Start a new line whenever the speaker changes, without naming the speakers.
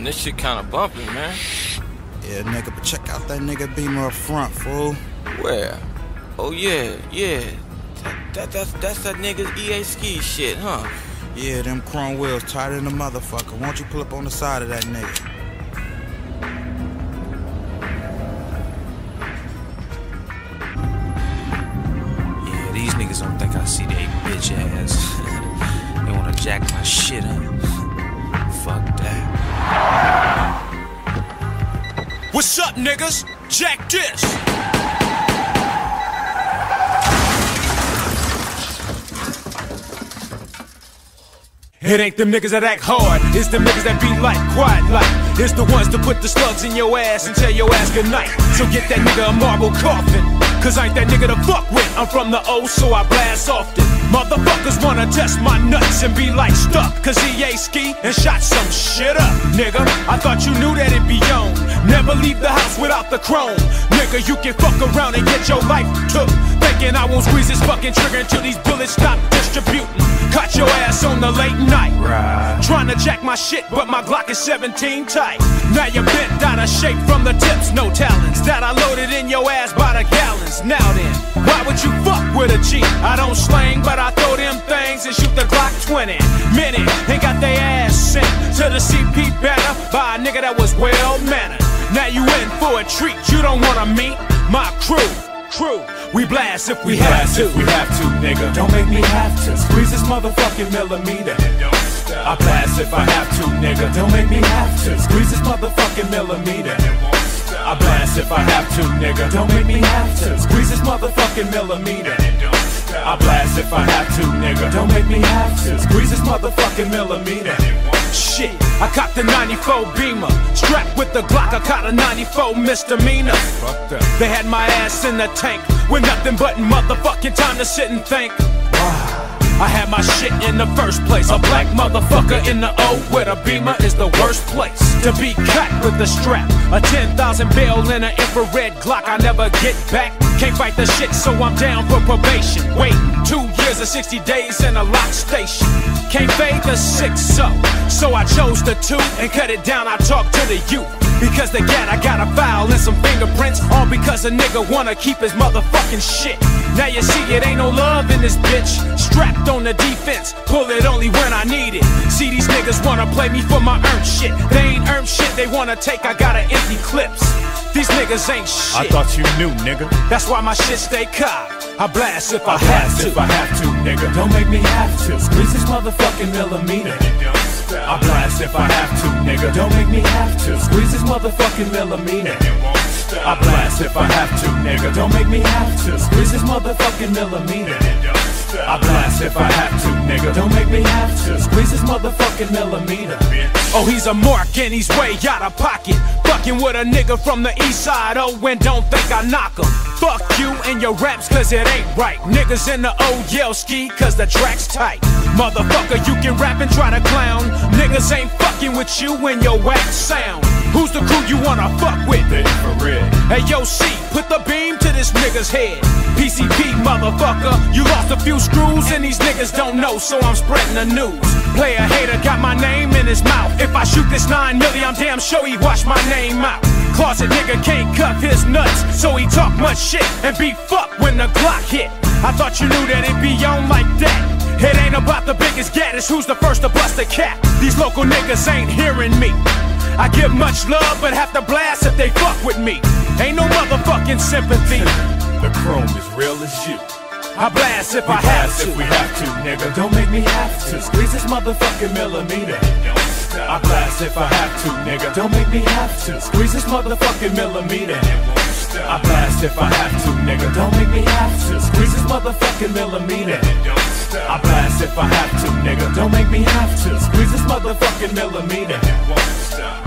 this shit kinda bumpy, man.
Yeah, nigga, but check out that nigga Beamer up front, fool.
Where? Oh yeah. That's that nigga's EA ski shit, huh?
Yeah, them chrome wheels tighter than a motherfucker. Why don't you pull up on the side of that nigga?
Yeah, these niggas don't think I see they bitch ass. They wanna jack my shit up. Fuck that.
What's up, niggas? Jack this! It ain't them niggas that act hard, it's them niggas that be like, quiet like. It's the ones that put the slugs in your ass and tell your ass goodnight. So get that nigga a marble coffin, cause I ain't that nigga to fuck with. I'm from the O, so I blast often. Motherfuckers wanna test my nuts and be like stuck, cause EA ski and shot some shit up. Nigga, I thought you knew that it be on. Never leave the house without the chrome. Nigga, you can fuck around and get your life took, thinking I won't squeeze this fucking trigger until these bullets stop distributing. Caught your ass on the late night, right. Trying to jack my shit, but my Glock is 17 tight. Now you're bent out of shape from the tips, no talents that I loaded in your ass by the gallons. Now then, why would you fuck with a G? I don't slang, but I throw them things and shoot the Glock 20 minute and got their ass sent to the CP better by a nigga that was well mannered. Now you in for a treat, you don't wanna meet my crew. We blast if we have to. Nigga. Don't make me have to squeeze this motherfucking millimeter. I blast if I have to, nigga. Don't make me have to squeeze this motherfucking millimeter. I blast if I have to, nigga. Don't make me have to squeeze this motherfucking millimeter. I blast if I have to, nigga. Don't make me have to squeeze this motherfucking millimeter. Shit, I copped the 94 Beamer, strapped with the Glock. I caught a 94 misdemeanor. They had my ass in the tank with nothing but motherfucking time to sit and think. I had my shit in the first place. A black motherfucker in the O with a Beamer is the worst place to be caught with the strap. A 10,000 bail in an infrared Glock. I never get back. Can't fight the shit, so I'm down for probation. Wait, 2 years or 60 days in a lock station. Can't fade the 6-0, so I chose the 2 and cut it down. I talk to the youth because the gat I got a file and some fingerprints, all because a nigga wanna keep his motherfucking shit. Now you see it ain't no love in this bitch. Strapped on the defense, pull it only when I need it. See these niggas wanna play me for my earned shit. They ain't earned shit, they wanna take, I got an empty clips. These niggas ain't shit. I thought you knew, nigga.
That's why my shit stay cocked. I blast if I have to.
If I have to, nigga. Don't make me have to squeeze this motherfucking millimeter. I blast if I have to, nigga. Don't make me have to squeeze this motherfucking millimeter. I blast if I have to, nigga. Don't make me have to squeeze this motherfucking millimeter. I blast if I have to, nigga. Don't make me have to squeeze this motherfucking millimeter. Oh, he's a mark and he's way out of pocket. Fucking with a nigga from the east side, oh, and don't think I knock him. Fuck you and your raps, cause it ain't right. Niggas in the O yell ski, cause the track's tight. Motherfucker, you can rap and try to clown. Niggas ain't fucking with you and your whack sound. Who's the crew you wanna fuck with? Hey, yo, C, put the beam to this nigga's head. PCP, motherfucker, you lost a few screws and these niggas don't know, so I'm spreading the news. Player hater got my name in his mouth. If I shoot this 9 milli, I'm damn sure he wash my name out. Closet nigga can't cuff his nuts, so he talk much shit and be fucked when the Glock hit. I thought you knew that it be on like that. It ain't about the biggest gat, it's who's the first to bust a cap. These local niggas ain't hearing me. I give much love, but have to blast if they fuck with me. Ain't no motherfucking sympathy. The chrome is real as you.
I blast if I have to.
If we have to, nigga. Don't make me have to squeeze this motherfucking millimeter. I blast if I have to, nigga. Don't make me have to squeeze this motherfucking millimeter. I blast if I have to, nigga. Don't make me have to squeeze this motherfucking millimeter. I blast if I have to, nigga. Don't make me have to squeeze this motherfucking millimeter.